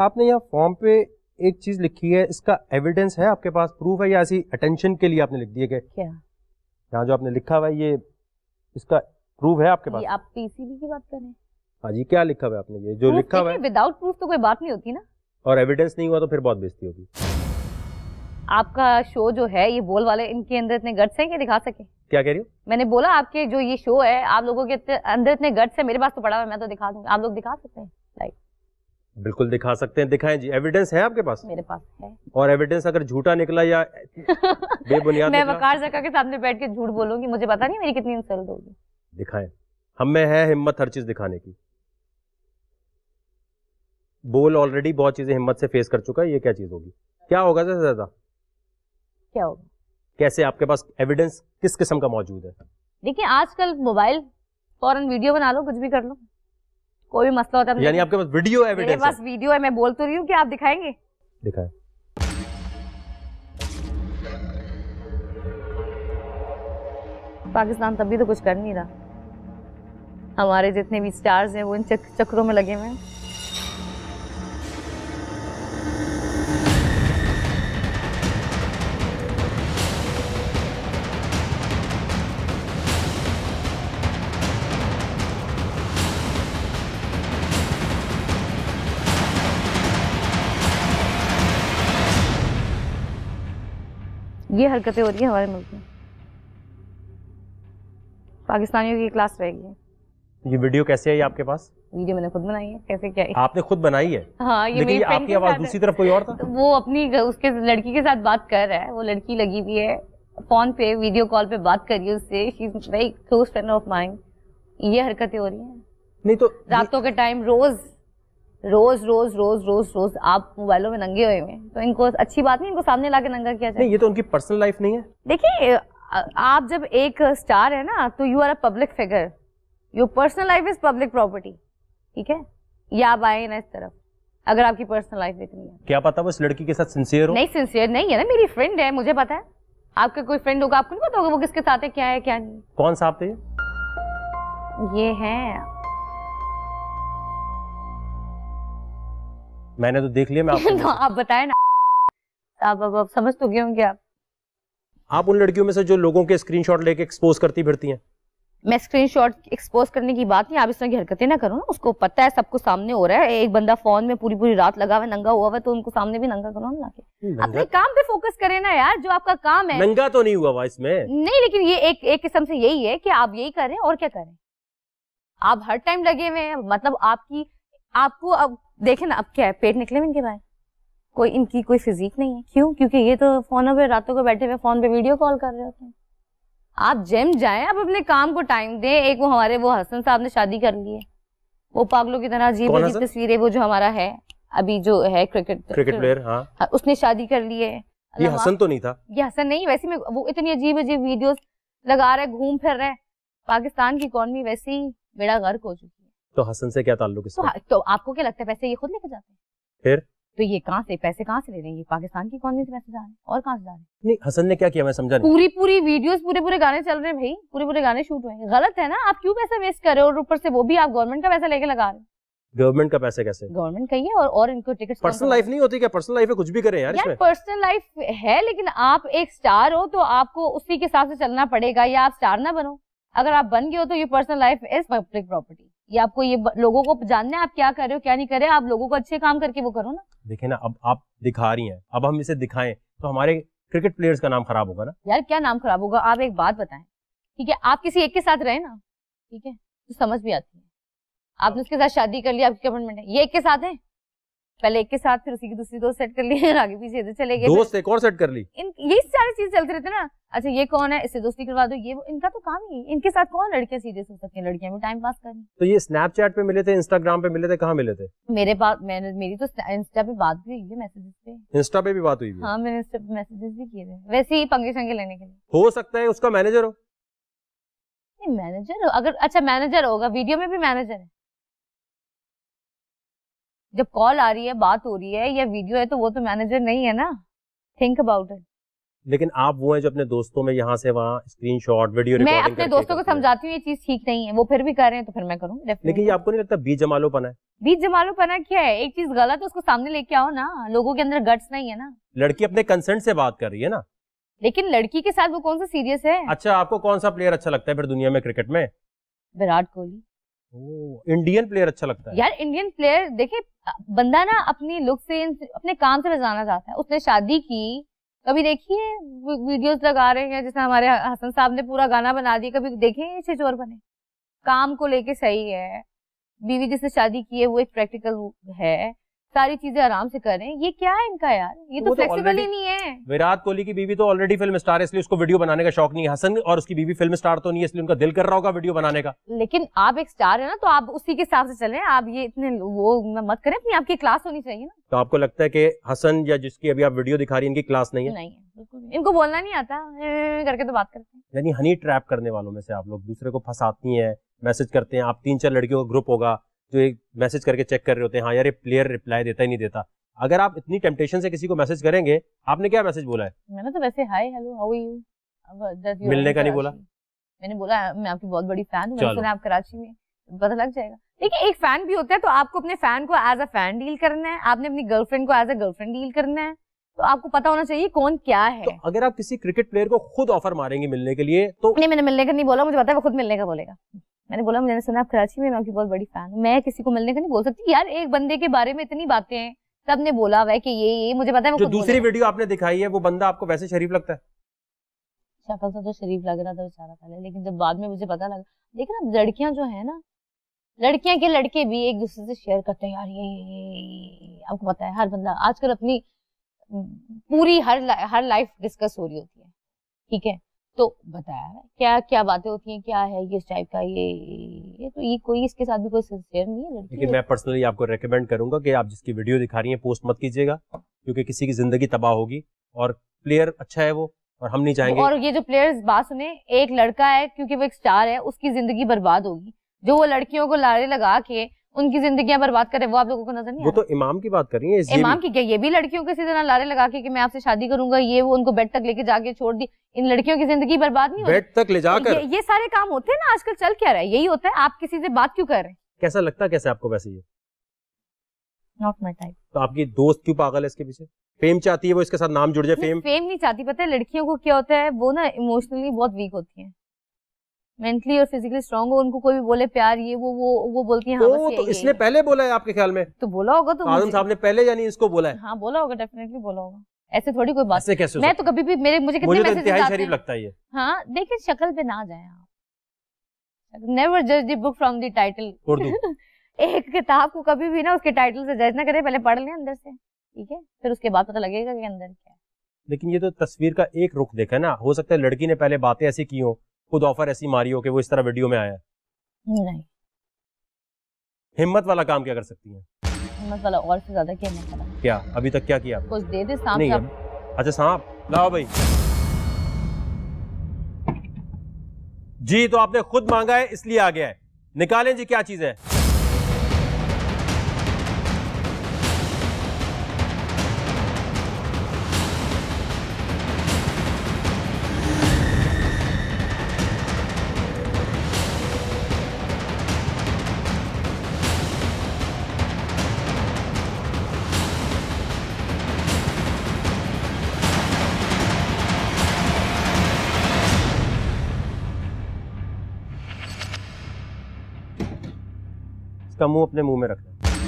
आपने यहाँ फॉर्म पे एक चीज लिखी है, इसका एविडेंस है आपके पास, प्रूफ है या ऐसी अटेंशन के लिए आपने लिख दिया? क्या यहाँ जो आपने लिखा हुआ है ये इसका प्रूफ है आपके पास? आप पीसीबी की बात कर रहे हैं? हाँ जी, क्या लिखा हुआ है आपने? ये जो लिखा हुआ है विदाउट प्रूफ तो कोई बात नहीं होती ना, और एविडेंस नहीं हुआ तो फिर बहुत बेइज्जती होगी। आपका शो जो है ये बोल वाले, इनके अंदर इतने गट्स हैं कि दिखा सके? क्या कह रही हो? मैंने बोला आपके जो ये शो है आप लोगों के अंदर इतने गट्स है, मेरे पास तो पड़ा हुआ है, मैं तो दिखा दूंगा। आप लोग दिखा सकते हैं? लाइक बिल्कुल दिखा सकते हैं, दिखाएं जी। एविडेंस है आपके पास? मेरे पास है। और एविडेंस अगर झूठा निकला या बेबुनियाद मैं वकार ज़का के सामने बैठ के झूठ बोलूंगी, मुझे पता नहीं मेरी कितनी इंसल्ट होगी। दिखाएं, हम में है हिम्मत हर चीज दिखाने की। बोल ऑलरेडी बहुत चीजें हिम्मत से फेस कर चुका है, ये क्या चीज होगी? क्या होगा सबसे ज्यादा? क्या होगा? कैसे आपके पास एविडेंस किस किस्म का मौजूद है? देखिए आजकल मोबाइल फौरन वीडियो बना लो, कुछ भी कर लो, कोई भी मसला होता है। यानी आपके पास वीडियो एविडेंस? मेरे पास वीडियो है, मैं बोल तो रही हूँ कि आप दिखाएंगे। दिखाएं। पाकिस्तान तब भी तो कुछ कर नहीं रहा, हमारे जितने भी स्टार्स हैं वो इन चक्करों में लगे हुए हैं। ये हरकतें हो रही है हमारे मुल्क में, पाकिस्तानियों की क्लास रह गई है। ये वीडियो कैसे आई आपके पास? वीडियो मैंने खुद बनाई है। कैसे क्या है? आपने खुद बनाई है? हाँ, ये मेरी फ्रेंड आपकी आवाज दूसरी तरफ कोई और था? तो वो अपनी उसके लड़की के साथ बात कर रहा है, वो लड़की लगी हुई है फोन पे, वीडियो कॉल पे बात कर रही है उससे। She is very close friend of mine. ये हरकतें हो रही हैं। नहीं तो रातों के टाइम रोज रोज रोज रोज रोज रोज आप मोबाइलों में नंगे हुए हैं, तो इनको अच्छी बात नहीं, इनको सामने लाके नंगा किया जाए। नहीं, ये तो उनकी पर्सनल लाइफ नहीं है। देखिए आप जब एक स्टार है ना तो you are a public figure, your personal life is public property, ठीक है? या आप आए ना इस तरफ, अगर आपकी पर्सनल लाइफ इतनी है। क्या पता वो इस लड़की के साथ सिंसियर हो? नहीं, सिंसियर नहीं है ना, मेरी फ्रेंड है, मुझे पता है। आपका कोई फ्रेंड होगा, आपको नहीं पता होगा वो किसके साथ है, क्या है क्या नहीं। कौन सा आप थे? ये है, मैंने तो देख लिया। मैं आपको आप बताए ना, आप समझ तो गए होंगे आप उन लड़कियों में से जो लोगों के स्क्रीनशॉट लेके एक्सपोज करती फिरती हैं। मैं स्क्रीनशॉट एक्सपोज करने की बात नहीं, आप इस तरह की हरकतें ना करो ना। उसको पता है सब कुछ सामने हो रहा है, एक बंदा फोन में पूरी पूरी रात लगा हुआ नंगा हुआ है, तो उनको सामने भी नंगा करो ना लाके। अपने काम पे फोकस करें ना यार, जो आपका काम है। नंगा तो नहीं हुआ इसमें? नहीं, लेकिन ये एक किस्म से यही है कि आप यही करें और क्या करें। आप हर टाइम लगे हुए हैं, मतलब आपको अब देखें ना, अब क्या है, पेट निकले हुए इनके बाहर, कोई इनकी कोई फिजिक नहीं है। क्यों? क्योंकि ये तो फोन पे रातों को बैठे हुए फोन पे वीडियो कॉल कर रहे होते हैं। आप जिम जाएं, आप अपने काम को टाइम दें। एक वो हमारे वो हसन साहब ने शादी कर ली है, वो पागलों की तरह अजीब अजीब तस्वीरें, वो जो हमारा है अभी जो है क्रिकेट प्लेयर, हाँ, उसने शादी कर ली है। ये हसन तो नहीं था? ये हसन नहीं, वैसे में वो इतनी अजीब अजीब वीडियोस लगा रहे, घूम फिर रहे। पाकिस्तान की इकॉनमी वैसे ही बेड़ा गर्क हो चुकी है। तो हसन से क्या ताल्लुक इसका? तो आपको क्या लगता है पैसे ये खुद लेके जाते हैं? फिर तो ये कहाँ से पैसे कहाँ से ले रहे हैं? ये पाकिस्तान की इकॉनमी से पैसे जा रहे हैं, और कहाँ से जा रहे हैं? नहीं, हसन ने क्या किया मैं समझा नहीं। पूरी वीडियोस, पूरे गाने चल रहे हैं भाई, पूरे गाने शूट हुए हैं। गलत है ना, आप क्यों पैसा वेस्ट कर रहे हो? और ऊपर से वो भी आप गवर्नमेंट का पैसा लेके लगा रहे हैं। गवर्नमेंट का पैसा कैसे? गवर्नमेंट का ही है, और इनको टिकट। पर्सनल लाइफ नहीं होती क्या? पर्सनल लाइफ है, कुछ भी करें यार इसमें। पर्सनल लाइफ है, लेकिन आप एक स्टार हो तो आपको उसी के हिसाब से चलना पड़ेगा, या आप स्टार ना बनो। अगर आप बन गए हो तो ये personal life is public property. ये आपको, ये लोगों को जानना है आप क्या कर रहे हो क्या नहीं कर रहे। आप लोगों को अच्छे काम करके वो करो ना। देखिए ना, अब आप दिखा रही हैं, अब हम इसे दिखाएं तो हमारे क्रिकेट प्लेयर्स का नाम खराब होगा ना यार। क्या नाम खराब होगा? आप एक बात बताएं, ठीक है, आप किसी एक के साथ रहे ना, ठीक है, तो समझ भी आती है। आपने उसके साथ शादी कर ली, आपकी कमिटमेंट है। ये एक के साथ है, पहले एक के साथ, फिर उसी की दूसरी दोस्त सेट कर ली, आगे पीछे इधर चले गए, दोस्त एक और सेट कर ली। यही सारी चीज चलते रहते ना। अच्छा ये कौन है, इससे दोस्ती करवा दो, ये इनका तो काम ही। इनके साथ कौन लड़कियां सीरियस हो सकती हैं? लड़कियां भी टाइम पास करें। तो ये स्नैपचैट पे मिले थे, इंस्टाग्राम पे मिले थे, कहाँ मिले थे? मेरे पास मेरी तो इंस्टा पे बात भी हुई है, मैसेजेस पे। इंस्टा पे भी बात हुई है? हाँ, मैंने इंस्टा पे मैसेजेस भी किए थे, वैसे ही पंगे शंगे लेने के लिए। हो सकता है उसका मैनेजर हो। नहीं, मैनेजर अगर, अच्छा मैनेजर होगा, वीडियो में भी मैनेजर है। जब कॉल आ रही है, बात हो रही है, या वीडियो है, तो वो तो मैनेजर नहीं है ना। Think about it. लेकिन आप वो हैं जो अपने दोस्तों में यहाँ से वहाँ स्क्रीनशॉट, वीडियो रिकॉर्डिंग मैं अपने दोस्तों को समझाती हूँ ये चीज ठीक नहीं है, वो फिर भी कर रहे हैं, तो फिर मैं करूँ। लेकिन ये आपको नहीं लगता बीजमालोपन है? बीच जमालो पना क्या है? एक चीज गलत है उसको सामने लेके आओ ना, लोगों के अंदर गट्स नहीं है ना। लड़की अपने कंसेंट से बात कर रही है ना, लेकिन लड़की के साथ वो कौन सा सीरियस है? अच्छा, आपको कौन सा प्लेयर अच्छा लगता है फिर दुनिया में क्रिकेट में? विराट कोहली। इंडियन प्लेयर अच्छा लगता है यार? इंडियन प्लेयर देखे, बंदा ना अपनी लुक से, अपने काम से बचाना चाहता है। उसने शादी की, कभी देखिए वीडियोस लगा रहे हैं, जैसे हमारे हसन साहब ने पूरा गाना बना दिया, कभी देखे छिछोर बने? काम को लेके सही है, बीवी जिससे शादी की है वो एक प्रैक्टिकल है, सारी चीजें आराम से करें। ये क्या है इनका यार? ये तो फ्लेक्सिबल ही नहीं है। विराट कोहली की बीवी तो ऑलरेडी फिल्म स्टार है, इसलिए उसको वीडियो बनाने का शौक नहीं है। हसन और उसकी बीवी फिल्म स्टार तो नहीं है, इसलिए उनका दिल कर रहा होगा वीडियो बनाने का। लेकिन आप एक स्टार है ना, तो आप उसी के हिसाब से चलें। आप ये इतने वो मत करें, अपनी आपकी क्लास होनी चाहिए ना। तो आपको लगता है कि हसन या जिसकी अभी आप वीडियो दिखा रही हैं इनकी क्लास नहीं है? नहीं है, बिल्कुल। इनको बोलना नहीं आता, करके तो बात करते हैं। यानी हनी ट्रैप करने वालों में से आप लोग दूसरे को फंसाती हैं, मैसेज करते हैं। आप 3-4 लड़कियों का ग्रुप होगा जो एक मैसेज करके चेक कर रहे होते हैं, हाँ यार ये प्लेयर रिप्लाई देता ही नहीं देता। अगर आप इतनी टेम्पटेशन से किसी को मैसेज करेंगे, आपने क्या मैसेज बोला है? मैंने तो वैसे hi hello how are you, मिलने का नहीं बोला? मैंने बोला मैं आपकी बहुत बड़ी फैन हूँ, मैंने सुना आप कराची में, पता लग जाएगा। देखिए एक फैन भी होता है, तो आपको अपने फैन को एज अ फैन डील करना है, आपने अपनी गर्लफ्रेंड को एज अ गर्लफ्रेंड डील करना है, तो आपको पता होना चाहिए कौन क्या है। तो अगर आप किसी क्रिकेट प्लेयर को खुद ऑफर मारेंगे मिलने के लिए तो? नहीं, मैंने मिलने का नहीं बोला, मुझे पता है वो खुद मिलने का बोलेगा। मैंने बोला मैंने सुना आप कराची में, मैं आपकी बहुत बड़ी फैन हूँ, मैं किसी को मिलने का नहीं बोल सकती। यार एक बंदे के बारे में इतनी बातें हैं, सबने बोला हुआ है कि ये मुझे पता है वो जो दूसरी वीडियो आपने दिखाई है वो बंदा आपको वैसे शरीफ लगता है? शक्ल से तो शरीफ लग रहा था बेचारा पहले, लेकिन जब बाद में मुझे पता लगा। लेकिन अब लड़कियां जो है ना, लड़कियां के लड़के भी एक दूसरे से शेयर करते हैं यार ये आपको पता है हर बंदा आजकल अपनी पूरी हर लाइफ डिस्कस हो रही होती है, ठीक है? तो बताया है क्या क्या बातें होती हैं, क्या है ये टाइप का, ये तो ये कोई इसके साथ भी कोई शेयर नहीं है। लेकिन मैं पर्सनली आपको रेकमेंड करूंगा कि आप जिसकी वीडियो दिखा रही हैं पोस्ट मत कीजिएगा, क्योंकि किसी की जिंदगी तबाह होगी। और प्लेयर अच्छा है वो, और हम नहीं चाहेंगे। और ये जो प्लेयर्स बात सुने, एक लड़का है क्योंकि वो एक स्टार है, उसकी जिंदगी बर्बाद होगी। जो वो लड़कियों को लारे लगा के उनकी जिंदगियां बर्बाद करे, वो आप लोगों को नजर नहीं? वो तो इमाम की बात कर रही है। इमाम की क्या? ये भी लड़कियों के सीधे लारे लगा के कि मैं आपसे शादी करूंगा, ये वो उनको बेड तक लेके जाके छोड़ दी। इन लड़कियों की जिंदगी बर्बाद नहीं होती? बेड तक ले जाकर ये सारे काम होते हैं ना आजकल। चल क्या रहा है? यही होता है। आप किसी से बात क्यों कर रहे हैं? कैसा लगता है कैसे आपको वैसे? ये नॉट माय टाइप। तो आपकी दोस्त क्यों पागल है इसके पीछे? फेम चाहती है वो, इसके साथ नाम जुड़ जाए। फेम नहीं चाहती। पता है लड़कियों को क्या होता है, वो ना इमोशनली बहुत वीक होती है, मेंटली और फिजिकली स्ट्रांग हो। उनको कोई भी बोले प्यार ये वो बोलती है हाँ बस तो इसने पहले बोला है आपके ख्याल में? तो बोला होगा। तो आदम साहब ने पहले यानी इसको बोला है? हाँ बोला होगा, डेफिनेटली बोला होगा। ऐसे थोड़ी कोई बात। ऐसे कैसे? मैं तो कभी भी मुझे कितने मैसेज इंतहाई शरीफ लगता है ये। हाँ देखिए शक्ल पे ना जाए आप, नेवर जज the book from the title. Urdu एक किताब को कभी भी ना उसके टाइटल से जज ना करें, पहले पढ़ लें अंदर से, ठीक है? फिर उसके बाद पता लगेगा कि अंदर क्या है। लेकिन ये तो तस्वीर का एक रुख देखा ना, हो सकता है लड़की ने पहले बातें ऐसी की हो, खुद ऑफर ऐसी मारी हो कि वो इस तरह वीडियो में आया। नहीं, हिम्मत वाला काम क्या कर सकती है? हिम्मत वाला और से ज्यादा क्या हिम्मत वाला? क्या अभी तक क्या किया? कुछ दे दे सांप। नहीं अच्छा सांप लाओ भाई जी। तो आपने खुद मांगा है इसलिए आ गया है, निकालें जी क्या चीज है। इसका मुंह अपने मुंह में रखना।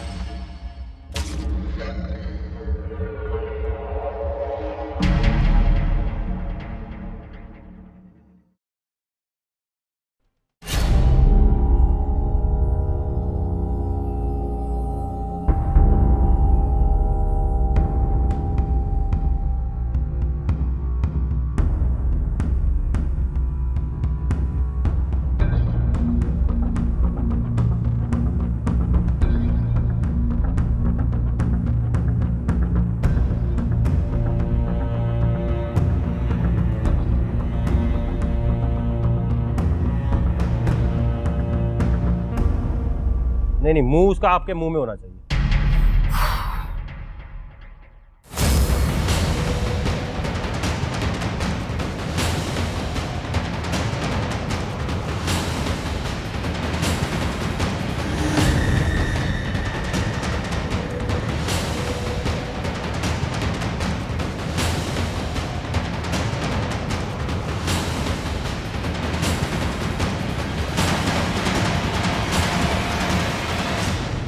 नहीं, मुंह उसका आपके मुंह में होना चाहिए।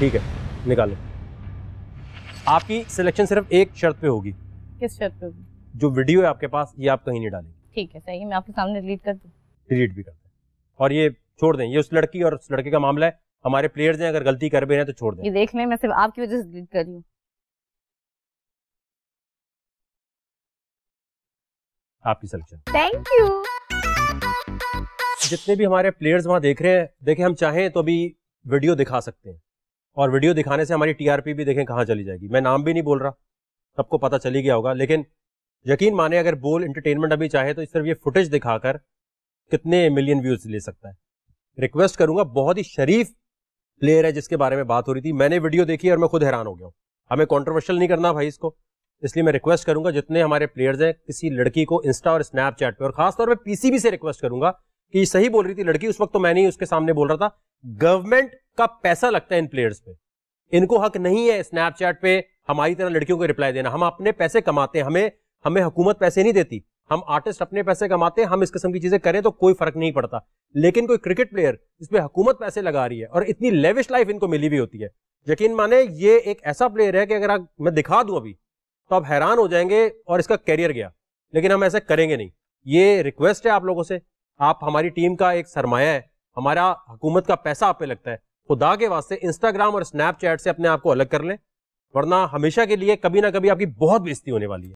ठीक है, निकालो। आपकी सिलेक्शन सिर्फ एक शर्त पे होगी। किस शर्त पे होगी? जो वीडियो है आपके पास ये आप कहीं नहीं डालेंगे। ठीक है, सही है, मैं आपके सामने डिलीट कर दूं? डिलीट भी कर दें और ये छोड़ दें, ये उस लड़की और उस लड़के का मामला है। हमारे प्लेयर्स हैं, अगर गलती कर भी रहे हैं तो छोड़ दें। ये देख लें, मैं सिर्फ आपकी वजह से डिलीट कर रही हूँ। आपकी सिलेक्शन। Thank you. जितने भी हमारे प्लेयर्स वहां देख रहे हैं, देखें हम चाहें तो अभी वीडियो दिखा सकते हैं और वीडियो दिखाने से हमारी टीआरपी भी देखें कहां चली जाएगी। मैं नाम भी नहीं बोल रहा, सबको पता चली गया होगा, लेकिन यकीन माने अगर बोल एंटरटेनमेंट अभी चाहे तो सिर्फ ये फुटेज दिखाकर कितने मिलियन व्यूज ले सकता है। रिक्वेस्ट करूंगा, बहुत ही शरीफ प्लेयर है जिसके बारे में बात हो रही थी, मैंने वीडियो देखी और मैं खुद हैरान हो गया हूं। हमें कंट्रोवर्शियल नहीं करना भाई इसको, इसलिए मैं रिक्वेस्ट करूंगा जितने हमारे प्लेयर्स हैं, किसी लड़की को इंस्टा और स्नैपचैट पे और खासतौर पे पीसीबी से रिक्वेस्ट करूंगा कि सही बोल रही थी लड़की, उस वक्त तो मैं नहीं उसके सामने बोल रहा था, गवर्नमेंट का पैसा लगता है इन प्लेयर्स पे, इनको हक नहीं है स्नैपचैट पे हमारी तरह लड़कियों को रिप्लाई देना। हम अपने पैसे कमाते हैं, हमें हुकूमत पैसे नहीं देती, हम आर्टिस्ट अपने पैसे कमाते हैं, हम इस किस्म की चीजें करें तो कोई फर्क नहीं पड़ता। लेकिन कोई क्रिकेट प्लेयर इस पे हुकूमत पैसे लगा रही है और इतनी लेविश लाइफ इनको मिली हुई होती है, यकीन माने ये एक ऐसा प्लेयर है कि अगर मैं दिखा दूं अभी तो आप हैरान हो जाएंगे और इसका कैरियर गया, लेकिन हम ऐसा करेंगे नहीं। ये रिक्वेस्ट है आप लोगों से, आप हमारी टीम का एक सरमाया है, हमारा हुकूमत का पैसा आप पे लगता है, खुदा के वास्ते इंस्टाग्राम और स्नैपचैट से अपने आप को अलग कर लें, वरना हमेशा के लिए कभी ना कभी आपकी बहुत बेइज्जती होने वाली है।